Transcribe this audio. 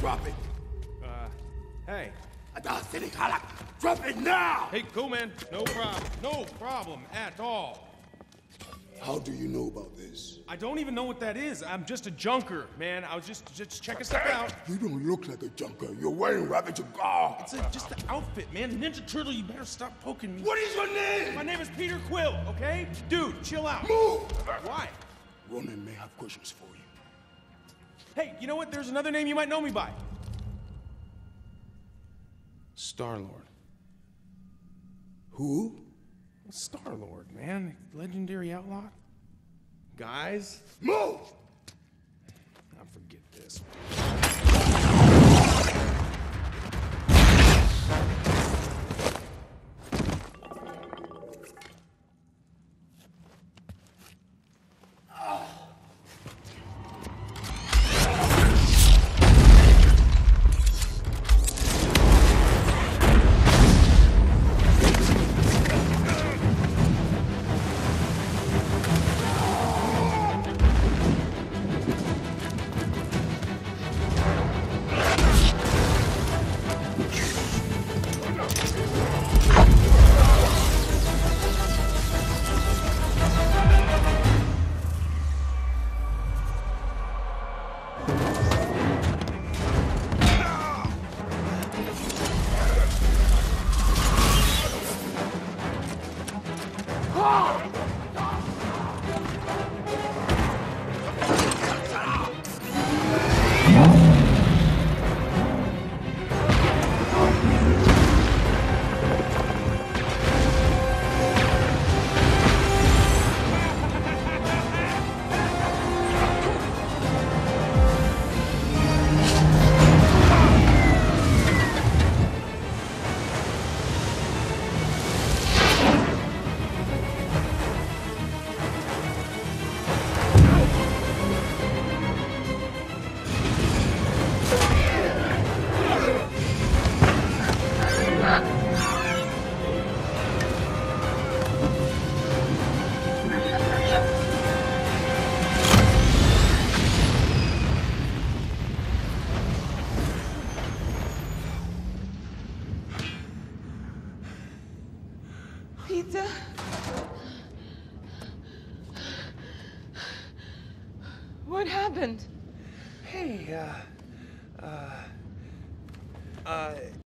Drop it. Hey. Drop it now! Hey, cool, man. No problem. No problem at all. How do you know about this? I don't even know what that is. I'm just a junker, man. I was just checking stuff out. You don't look like a junker. You're wearing Ravager garb. It's just the outfit, man. Ninja Turtle, you better stop poking me. What is your name? My name is Peter Quill, okay? Dude, chill out. Move! Why? Ronan may have questions for you. Hey, you know what? There's another name you might know me by. Star-Lord. Who? Star-Lord, man. Legendary outlaw. Guys? Move! I'll forget this. Peter? What happened? Hey,